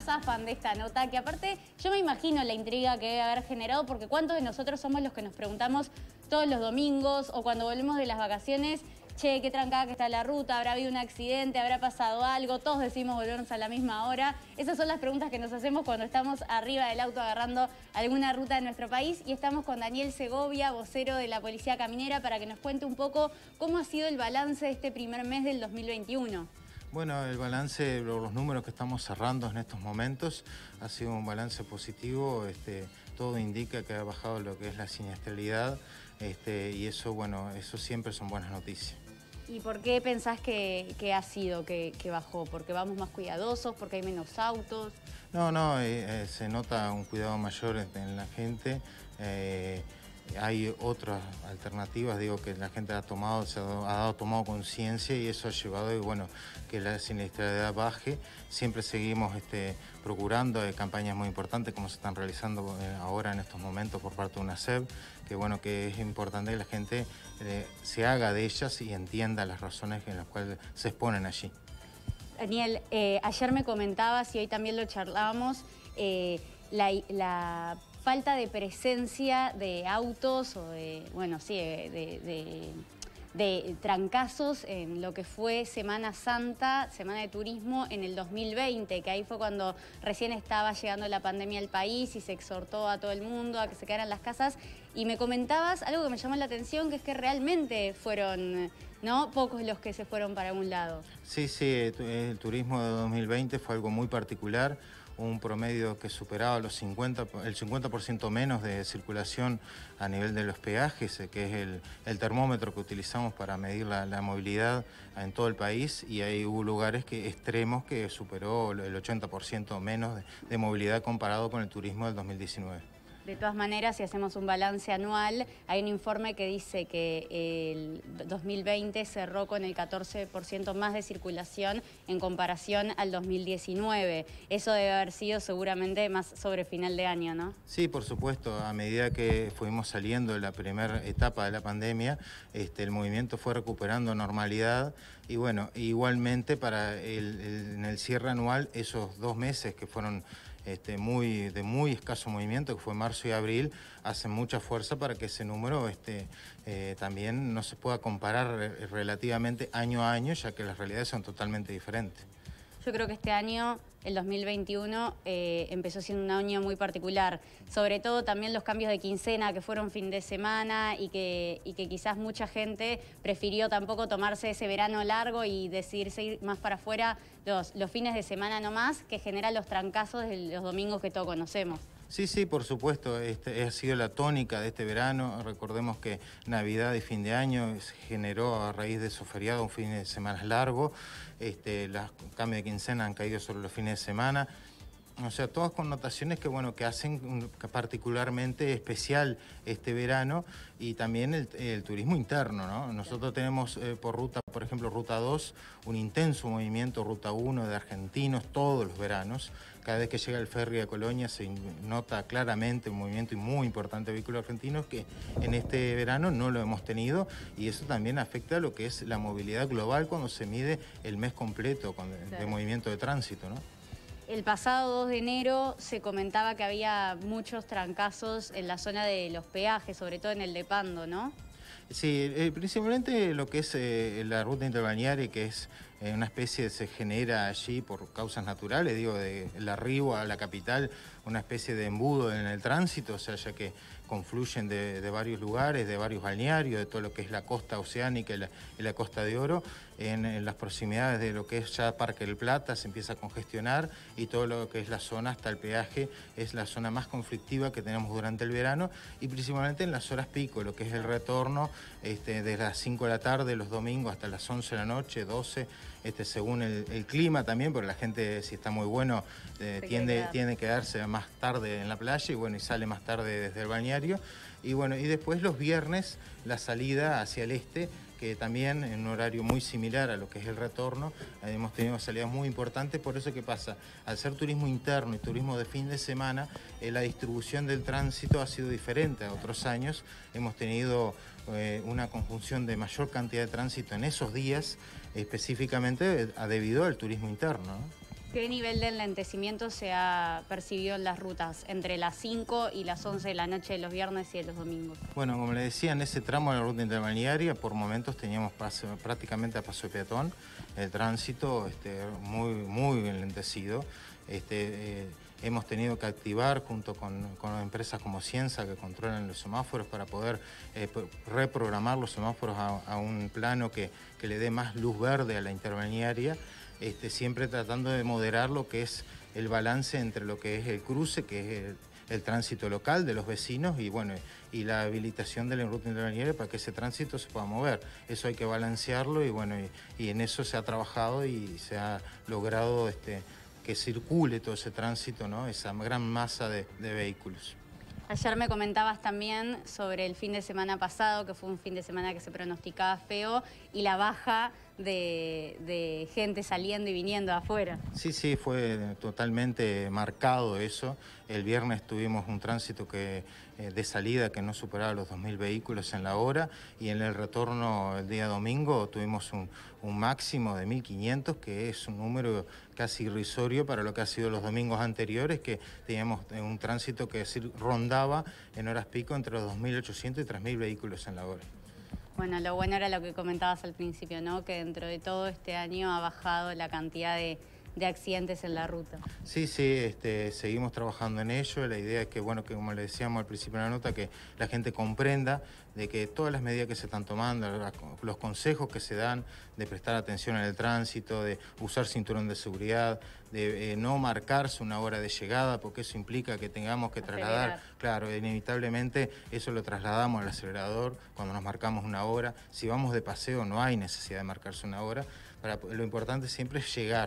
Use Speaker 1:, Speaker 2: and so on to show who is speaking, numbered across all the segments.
Speaker 1: zafan de esta nota, que aparte yo me imagino la intriga que debe haber generado, porque ¿cuántos de nosotros somos los que nos preguntamos todos los domingos o cuando volvemos de las vacaciones? Che, qué trancada que está la ruta, habrá habido un accidente, habrá pasado algo, todos decimos volvernos a la misma hora. Esas son las preguntas que nos hacemos cuando estamos arriba del auto agarrando alguna ruta de nuestro país, y estamos con Daniel Segovia, vocero de la Policía Caminera, para que nos cuente un poco cómo ha sido el balance de este primer mes del 2021.
Speaker 2: Bueno, el balance, los números que estamos cerrando en estos momentos, ha sido un balance positivo. Todo indica que ha bajado lo que es la siniestralidad, y eso, bueno, eso siempre son buenas noticias.
Speaker 1: ¿Y por qué pensás que ha sido que bajó? ¿Porque vamos más cuidadosos? ¿Porque hay menos autos?
Speaker 2: No, se nota un cuidado mayor en la gente. Hay otras alternativas, digo, que la gente ha tomado conciencia, y eso ha llevado, bueno, que la siniestralidad baje. Siempre seguimos procurando campañas muy importantes como se están realizando ahora en estos momentos por parte de UNACEF, que bueno, que es importante que la gente se haga de ellas y entienda las razones en las cuales se exponen allí.
Speaker 1: Daniel, ayer me comentabas, y hoy también lo charlábamos, la falta de presencia de autos o de, bueno, sí, de trancazos en lo que fue Semana Santa, Semana de Turismo en el 2020, que ahí fue cuando recién estaba llegando la pandemia al país y se exhortó a todo el mundo a que se quedaran en las casas. Y me comentabas algo que me llamó la atención, que es que realmente fueron, ¿no?, pocos los que se fueron para un lado.
Speaker 2: Sí, el turismo de 2020 fue algo muy particular. Un promedio que superaba el 50% menos de circulación a nivel de los peajes, que es el termómetro que utilizamos para medir la movilidad en todo el país, y hay hubo lugares extremos que superó el 80% menos de movilidad comparado con el turismo del 2019.
Speaker 1: De todas maneras, si hacemos un balance anual, hay un informe que dice que el 2020 cerró con el 14% más de circulación en comparación al 2019. Eso debe haber sido seguramente más sobre final de año, ¿no?
Speaker 2: Sí, por supuesto. A medida que fuimos saliendo de la primera etapa de la pandemia, el movimiento fue recuperando normalidad, y bueno, igualmente en el cierre anual, esos 2 meses que fueron de muy escaso movimiento, que fue marzo y abril, hacen mucha fuerza para que ese número también no se pueda comparar relativamente año a año, ya que las realidades son totalmente diferentes.
Speaker 1: Yo creo que este año, el 2021, empezó siendo un año muy particular. Sobre todo también los cambios de quincena que fueron fin de semana, y que quizás mucha gente prefirió tampoco tomarse ese verano largo y decidirse ir más para afuera los fines de semana nomás, que genera los trancazos de los domingos que todos conocemos.
Speaker 2: Sí, por supuesto, ha sido la tónica de este verano. Recordemos que Navidad y fin de año generó a raíz de esos feriados un fin de semana largo. Los cambios de quincena han caído sobre los fines de semana. O sea, todas connotaciones que, bueno, que hacen particularmente especial este verano, y también el turismo interno, ¿no? Nosotros tenemos por ruta, por ejemplo, Ruta 2, un intenso movimiento, Ruta 1 de argentinos todos los veranos. Cada vez que llega el ferry a Colonia se nota claramente un movimiento muy importante de vehículos argentinos, que en este verano no lo hemos tenido, y eso también afecta a lo que es la movilidad global cuando se mide el mes completo de movimiento de tránsito, ¿no?
Speaker 1: El pasado 2 de enero se comentaba que había muchos trancazos en la zona de los peajes, sobre todo en el de Pando, ¿no?
Speaker 2: Sí, principalmente lo que es la ruta interbalnearia, que es una especie se genera allí por causas naturales, digo, del arribo a la capital, una especie de embudo en el tránsito, o sea, ya que confluyen de varios lugares, de varios balnearios, de todo lo que es la costa oceánica y la Costa de Oro. En las proximidades de lo que es ya Parque del Plata se empieza a congestionar, y todo lo que es la zona hasta el peaje es la zona más conflictiva que tenemos durante el verano, y principalmente en las horas pico, lo que es el retorno desde las 5 de la tarde los domingos hasta las 11 de la noche, 12, según el clima también, porque la gente, si está muy bueno, tiende a quedarse más tarde en la playa, y bueno, y sale más tarde desde el balneario. Y bueno, y después los viernes la salida hacia el este, que también en un horario muy similar a lo que es el retorno, hemos tenido salidas muy importantes. Por eso, ¿qué pasa? Al ser turismo interno y turismo de fin de semana, la distribución del tránsito ha sido diferente a otros años. Hemos tenido una conjunción de mayor cantidad de tránsito en esos días, específicamente debido al turismo interno, ¿no?
Speaker 1: ¿Qué nivel de enlentecimiento se ha percibido en las rutas entre las 5 y las 11 de la noche de los viernes y de los domingos?
Speaker 2: Bueno, como le decía, en ese tramo de la ruta interbalnearia, por momentos teníamos prácticamente a paso de peatón, el tránsito muy enlentecido. Hemos tenido que activar junto con empresas como Ciensa que controlan los semáforos para poder reprogramar los semáforos a un plano que le dé más luz verde a la interbalnearia, siempre tratando de moderar lo que es el balance entre lo que es el cruce, que es el tránsito local de los vecinos y la habilitación de la ruta interbalnearia para que ese tránsito se pueda mover. Eso hay que balancearlo y en eso se ha trabajado y se ha logrado que circule todo ese tránsito, ¿no? Esa gran masa de vehículos.
Speaker 1: Ayer me comentabas también sobre el fin de semana pasado, que fue un fin de semana que se pronosticaba feo, y la baja de gente saliendo y viniendo afuera.
Speaker 2: Sí, fue totalmente marcado eso. El viernes tuvimos un tránsito de salida que no superaba los 2.000 vehículos en la hora, y en el retorno el día domingo tuvimos un máximo de 1.500, que es un número casi irrisorio para lo que ha sido los domingos anteriores, que teníamos un tránsito que rondaba en horas pico entre los 2.800 y 3.000 vehículos en la hora.
Speaker 1: Bueno, lo bueno era lo que comentabas al principio, ¿no? Que dentro de todo este año ha bajado la cantidad de accidentes en la ruta. Sí,
Speaker 2: seguimos trabajando en ello. La idea es que, que como le decíamos al principio de la nota, que la gente comprenda de que todas las medidas que se están tomando, los consejos que se dan de prestar atención en el tránsito, de usar cinturón de seguridad, de no marcarse una hora de llegada, porque eso implica que tengamos que trasladar. Claro, inevitablemente eso lo trasladamos al acelerador cuando nos marcamos una hora. Si vamos de paseo no hay necesidad de marcarse una hora. Lo importante siempre es llegar.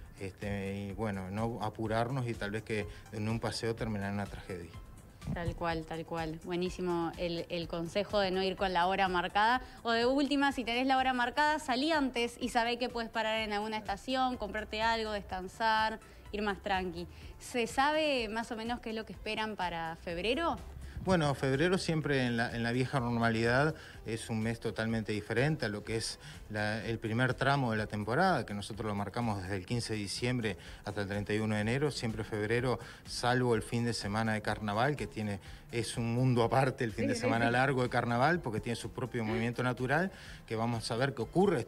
Speaker 2: No apurarnos y tal vez que en un paseo terminar en una tragedia.
Speaker 1: Tal cual. Buenísimo el consejo de no ir con la hora marcada. O de última, si tenés la hora marcada, salí antes y sabés que puedes parar en alguna estación, comprarte algo, descansar, ir más tranqui. ¿Se sabe más o menos qué es lo que esperan para febrero?
Speaker 2: Bueno, febrero siempre en la vieja normalidad es un mes totalmente diferente a lo que es el primer tramo de la temporada, que nosotros lo marcamos desde el 15 de diciembre hasta el 31 de enero. Siempre febrero, salvo el fin de semana de carnaval, que es un mundo aparte el fin de semana largo de carnaval, porque tiene su propio movimiento natural, que vamos a ver qué ocurre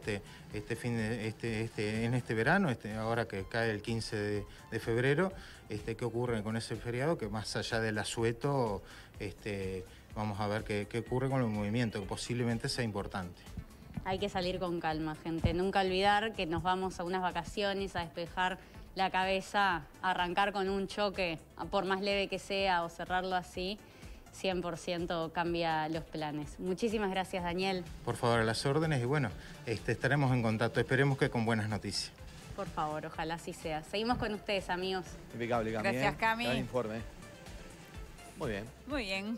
Speaker 2: en este verano, ahora que cae el 15 de febrero, qué ocurre con ese feriado, que más allá del asueto, vamos a ver qué ocurre con el movimiento, que posiblemente sea importante.
Speaker 1: Hay que salir con calma, gente. Nunca olvidar que nos vamos a unas vacaciones a despejar la cabeza, a arrancar con un choque, por más leve que sea, o cerrarlo así, 100% cambia los planes. Muchísimas gracias, Daniel.
Speaker 2: Por favor, a las órdenes y estaremos en contacto. Esperemos que con buenas noticias.
Speaker 1: Por favor, ojalá así sea. Seguimos con ustedes, amigos.
Speaker 3: Impecable, Cami.
Speaker 4: Gracias, Cami.
Speaker 3: Gran informe. Muy bien.
Speaker 4: Muy bien.